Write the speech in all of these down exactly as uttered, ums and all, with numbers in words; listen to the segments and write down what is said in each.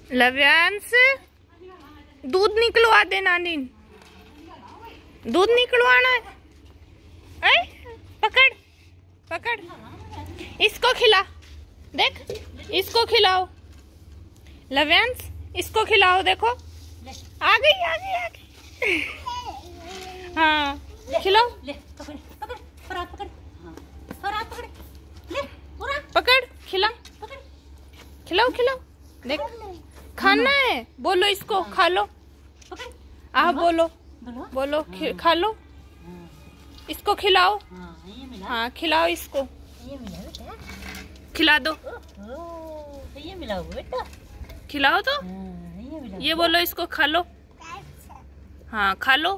लव्यांश, दूध निकलवा दे नानी, दूध निकलवाना है। ऐ, पकड़ पकड़, इसको खिला, देख इसको खिलाओ। लव्यांश, इसको खिलाओ, देखो आ गई आ गई आ गई। हाँ खिलाओ, पकड़ पकड़ फरात पकड़, हाँ फरात पकड़, ले पूरा पकड़, खिला, पकड़, खिलाओ खिलाओ, देख खाना है, बोलो इसको खा लो। पकड़, आप बोलो बोलो बोलो, खा लो, इसको खिलाओ। हाँ ये मिला, हाँ खिलाओ इसको, ये मिला बेटा, खिला दो, ओह ये मिला बेटा, खिलाओ तो, हाँ ये मिला, ये बोलो इसको खा लो। हाँ खा लो,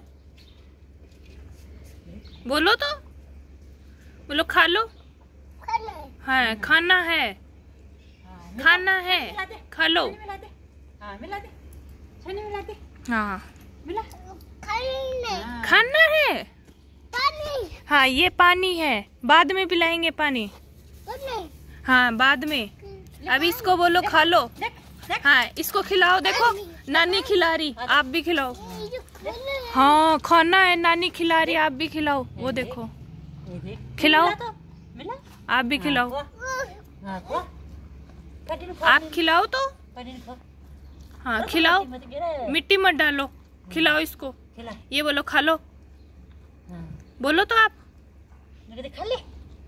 बोलो तो, बोलो खा लो। हाँ खाना है, खाना है, खा लो। मिला दे, हाँ मिला दे, छनी मिला दे, हाँ मिला, खाना है, हाँ ये पानी है, बाद में पिलाएंगे पानी। हाँ बाद में, अभी इसको बोलो खा लो। हाँ इसको खिलाओ, देखो नानी खिला रही, आप भी खिलाओ। हाँ खाना है, नानी खिला रही, आप भी खिलाओ। वो देखो खिलाओ, आप भी खिलाओ, आप खिलाओ तो। हाँ खिलाओ, मिट्टी मत डालो, खिलाओ इसको। ये बोलो खा लो, बोलो तो आप। खा ले,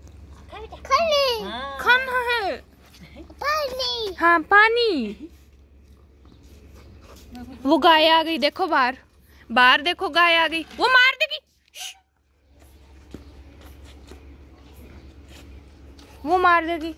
खाना है, पानी। हाँ पानी। वो गाय आ गई, देखो बाहर, बाहर देखो गाय आ गई, वो मार देगी, वो मार देगी।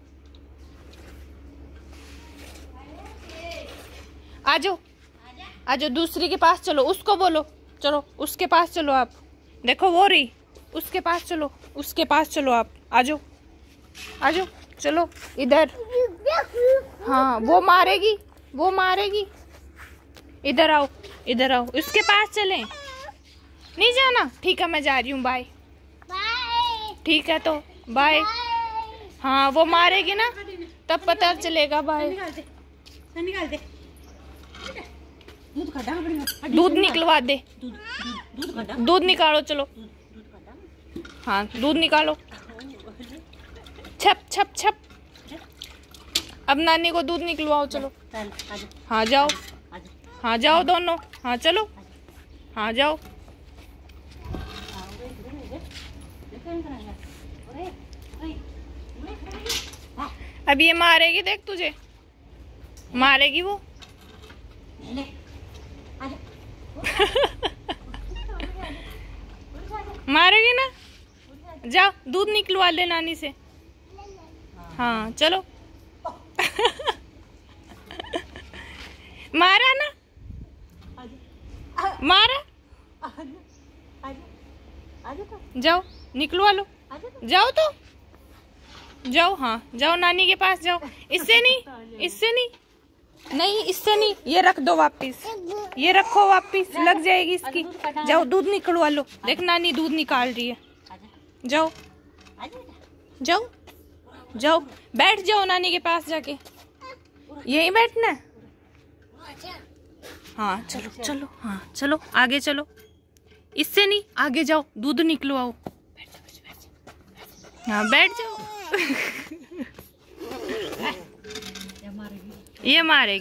आजो आजो, दूसरी के पास चलो, उसको बोलो, चलो उसके पास चलो आप, देखो वो रही, उसके पास चलो, उसके पास चलो आप, आजो आजो, चलो इधर। हाँ वो मारेगी, वो मारेगी, इधर आओ, इधर आओ, उसके पास चलें। नहीं जाना, ठीक है मैं जा रही हूँ, बाय। ठीक है तो बाय। हाँ वो मारेगी ना, तब पता चलेगा, बाय। निकाल दे, दूध निकलवा दे, दूध निकालो, चलो। हाँ दूध निकालो, छप छप छप। अब नानी को दूध निकलवाओ, चलो। हाँ जाओ, हाँ जाओ दोनों, हाँ चलो, हाँ जाओ। अब ये मारेगी, देख तुझे मारेगी वो। मारेगी ना, जाओ दूध निकलवा ले नानी से। हाँ चलो। मारा ना, मारा, जाओ निकलवा लो, जाओ तो, जाओ। हाँ जाओ नानी के पास जाओ। इससे नहीं, इससे नहीं, नहीं इससे नहीं, ये रख दो वापिस, ये रखो वापिस, लग जाएगी इसकी। जाओ दूध निकलवा लो, देख नानी दूध निकाल रही है। जाओ जाओ जाओ, बैठ जाओ नानी के पास जाके, यही बैठना है। हाँ चलो चलो, हाँ चलो आगे चलो, इससे नहीं, आगे जाओ, दूध निकलवाओ। हाँ बैठ जाओ। ये मारेगी।